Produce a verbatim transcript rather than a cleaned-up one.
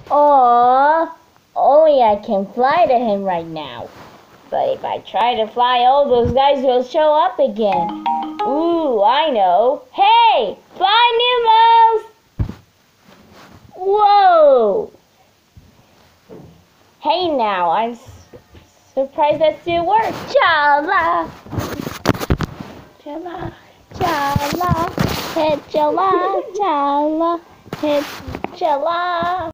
Aww, only I can fly to him right now. But if I try to fly, all those guys will show up again. Ooh, I know. Hey, Flying Nimbus! Whoa! Hey now, I'm surprised that still works. CHAAAA! CHAAAA! CHAAAA! Hit CHAAAA! CHAAAA! Hit CHAAAA!